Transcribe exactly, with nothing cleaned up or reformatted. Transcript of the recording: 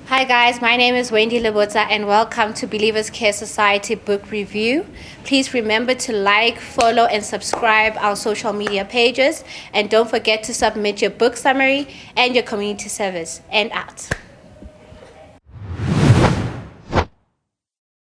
Hi guys, my name is Wendy Lebotsa and welcome to Believers Care Society Book Review. Please remember to like, follow and subscribe our social media pages, and don't forget to submit your book summary and your community service. And out.